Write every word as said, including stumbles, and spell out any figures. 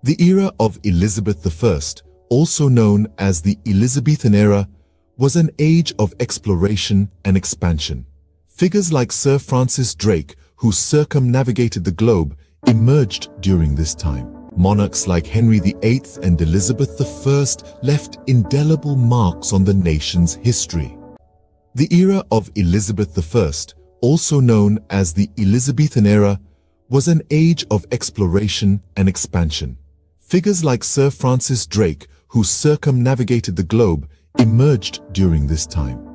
The era of Elizabeth the First, also known as the Elizabethan era, was an age of exploration and expansion. Figures like Sir Francis Drake, who circumnavigated the globe, emerged during this time. Monarchs like Henry the Eighth and Elizabeth the First left indelible marks on the nation's history. The era of Elizabeth the First, also known as the Elizabethan era, was an age of exploration and expansion. Figures like Sir Francis Drake, who circumnavigated the globe, emerged during this time.